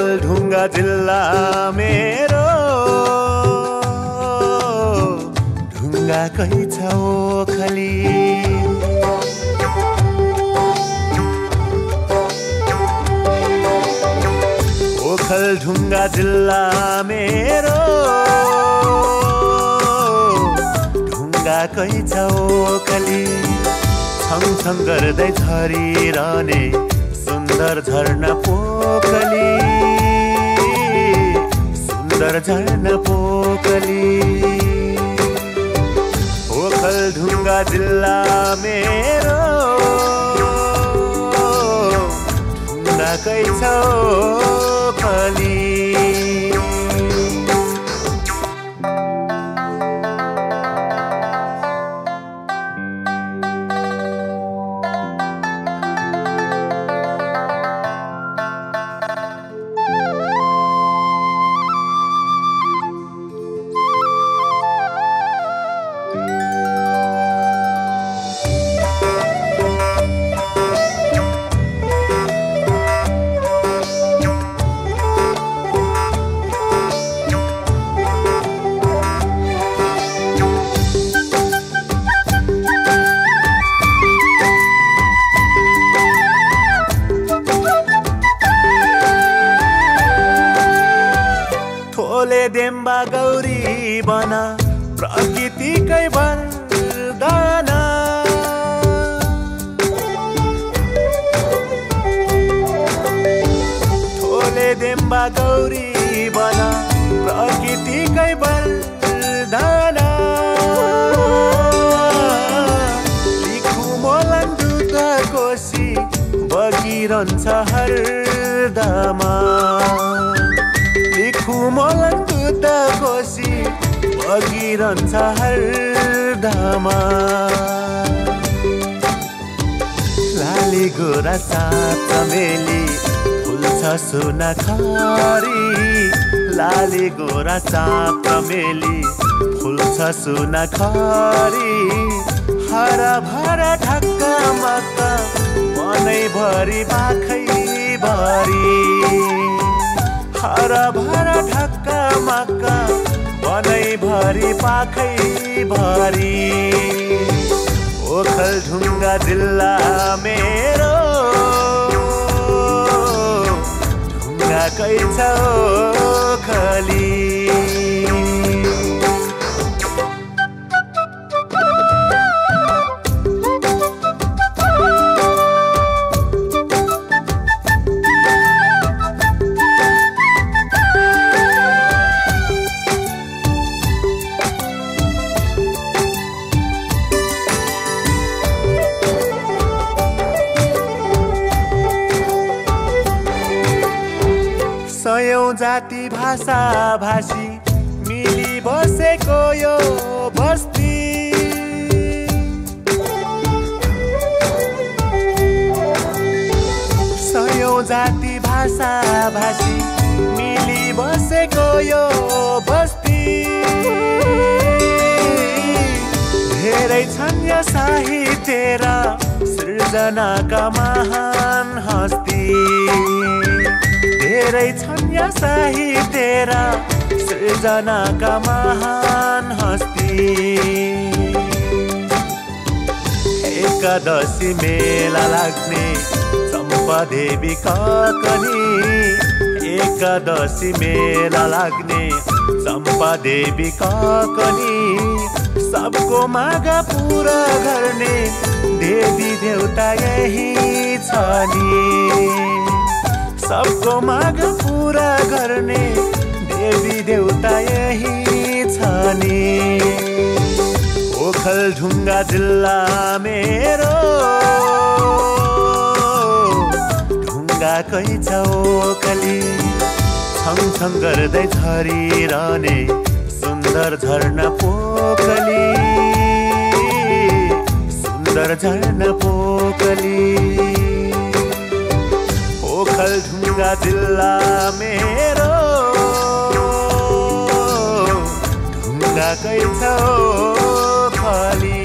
ओखलढुङ्गा जिल्ला मेरो ढुङ्गाकै छ ओखली ओखलढुङ्गा जिल्ला मेरो ढुङ्गाकै छ ओखली छङछङ गर्दै झरिरहने सुन्दर झरना पोखली सुन्दर झरना पोखली ओखलढुङ्गा जिल्ला मेरो ढुङ्गाकै छ ओखली देम्बा गौरी बना प्रकृतिकै वरदान थोले देम्बा गौरी बना प्रकृतिकै वरदान लिखु मोलन दुध कोसी बगिरहन्छ हरदमा लिखु मोलन दुध कोसी बगिरहन्छ हरदमा लाली गोरा सात चमेली फुल्छ सुनखरी लाली गोरा सात चमेली फुल्छ सुनखरी हरा भरा ढक्का मक्का मनैभरि बाखै भरी हरा भरा ढक्का मक्का बनैभरि पाखै भरी ओखलढुङ्गा जिल्ला मेरो ढुङ्गाकै छ ओखली सयौं जाति भाषा भाषी मिली बसेको यो बस्ती सयौं जाति भाषा भाषी मिली बसेको यो बस्ती धेरै छन् यो साहित्य र सृजनाका महान हस्ती धेरै छन् या साहित्य र सृजनाका महान हस्ती एकादशी मेला लाग्ने चम्पादेवी काकनी एकादशी मेला लाग्ने चम्पादेवी काकनी सबको माग पूरा गर्ने देवी देवता यही छ नि सबको माग पूरा गर्ने देवी देवता यही छ नि ओखलढुङ्गा जिल्ला मेरो ढुङ्गाकै छ ओखली छङछङ गर्दै झरिरहने सुन्दर झरना पोखली सुन्दर झरना पोखली ओखलढुङ्गा जिल्ला मेरो ढुङ्गाकै छ ओखली